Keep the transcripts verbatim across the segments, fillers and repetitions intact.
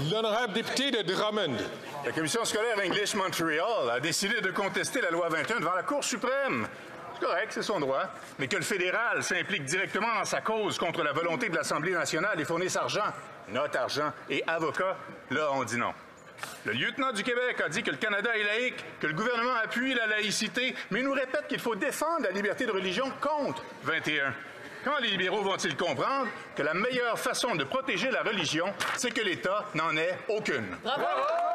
L'honorable député de Drummond. La commission scolaire English Montreal a décidé de contester la loi vingt et un devant la Cour suprême. C'est correct, c'est son droit. Mais que le fédéral s'implique directement dans sa cause contre la volonté de l'Assemblée nationale et fournisse argent, notre argent, et avocats, là, on dit non. Le lieutenant du Québec a dit que le Canada est laïque, que le gouvernement appuie la laïcité, mais il nous répète qu'il faut défendre la liberté de religion contre vingt et un. Quand les libéraux vont-ils comprendre que la meilleure façon de protéger la religion, c'est que l'État n'en ait aucune? Bravo!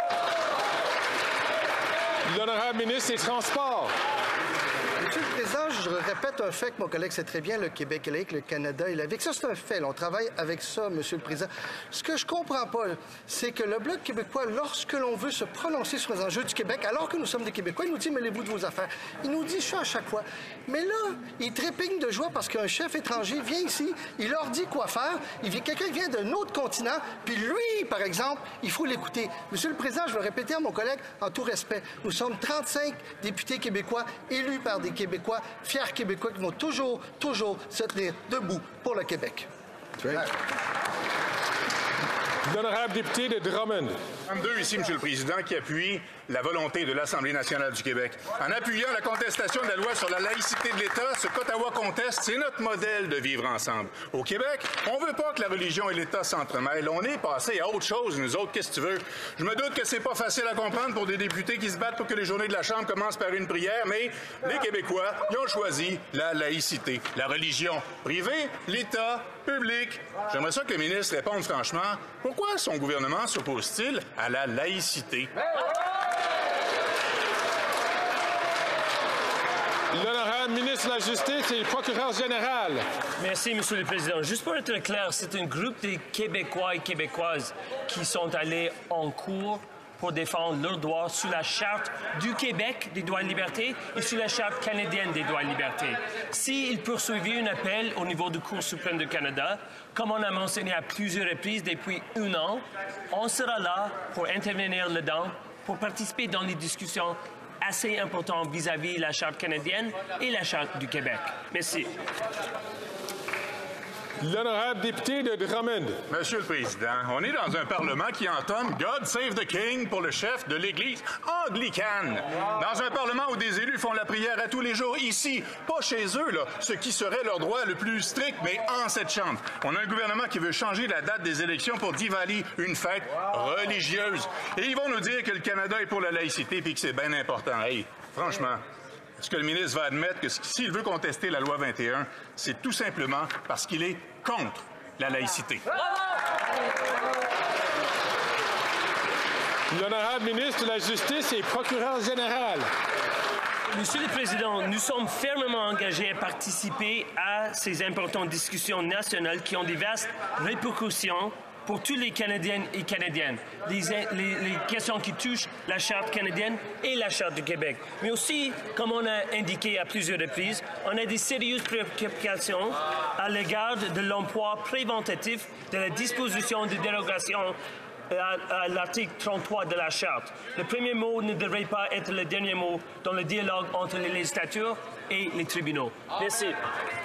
L'honorable ministre des Transports. Monsieur le Président, je répète un fait que mon collègue sait très bien, le Québec est laïque, le Canada est laïque. Ça, c'est un fait. Là. On travaille avec ça, Monsieur le Président. Ce que je comprends pas, c'est que le Bloc québécois, lorsque l'on veut se prononcer sur les enjeux du Québec, alors que nous sommes des Québécois, il nous dit « mêlez-vous de vos affaires ». Il nous dit ça à chaque fois. Mais là, il trépigne de joie parce qu'un chef étranger vient ici, il leur dit quoi faire, il vient, quelqu'un vient d'un autre continent, puis lui, par exemple, il faut l'écouter. Monsieur le Président, je veux répéter à mon collègue, en tout respect, nous sommes trente-cinq députés québécois élus par des Québécois, fiers Québécois qui vont toujours, toujours se tenir debout pour le Québec. L'honorable député de Drummond. trente-deux ici, Monsieur le Président, qui appuie la volonté de l'Assemblée nationale du Québec. En appuyant la contestation de la loi sur la laïcité de l'État, ce qu'Ottawa conteste, c'est notre modèle de vivre ensemble. Au Québec, on veut pas que la religion et l'État s'entremêlent. On est passé à autre chose, nous autres, qu'est-ce que tu veux? Je me doute que c'est pas facile à comprendre pour des députés qui se battent pour que les journées de la Chambre commencent par une prière, mais les Québécois, ils ont choisi la laïcité. La religion privée, l'État public. J'aimerais ça que le ministre réponde franchement, pourquoi son gouvernement s'oppose-t-il à la laïcité? L'honorable ministre de la Justice et procureur général. Merci, Monsieur le Président. Juste pour être clair, c'est un groupe de Québécois et Québécoises qui sont allés en cours pour défendre leurs droits sous la Charte du Québec des droits et libertés et sous la Charte canadienne des droits et libertés. S'ils poursuivaient un appel au niveau du Cour suprême du Canada, comme on a mentionné à plusieurs reprises depuis un an, on sera là pour intervenir là-dedans, pour participer dans les discussions assez importantes vis-à-vis de la Charte canadienne et la Charte du Québec. Merci. L'honorable député de Drummond. Monsieur le Président, on est dans un Parlement qui entonne « God save the King » pour le chef de l'Église anglicane. Dans un Parlement où des élus font la prière à tous les jours, ici, pas chez eux, là, ce qui serait leur droit le plus strict, mais en cette Chambre. On a un gouvernement qui veut changer la date des élections pour Diwali, une fête religieuse. Et ils vont nous dire que le Canada est pour la laïcité puis que c'est bien important. Hey, franchement... Est-ce que le ministre va admettre que s'il veut contester la loi vingt et un, c'est tout simplement parce qu'il est contre la laïcité? L'honorable ministre de la Justice et procureur général. Monsieur le Président, nous sommes fermement engagés à participer à ces importantes discussions nationales qui ont des vastes répercussions pour tous les Canadiennes et Canadiennes, les, les, les questions qui touchent la Charte canadienne et la Charte du Québec. Mais aussi, comme on a indiqué à plusieurs reprises, on a des sérieuses préoccupations à l'égard de l'emploi préventif de la disposition de dérogation à, à l'article trente-trois de la Charte. Le premier mot ne devrait pas être le dernier mot dans le dialogue entre les législatures et les tribunaux. Merci.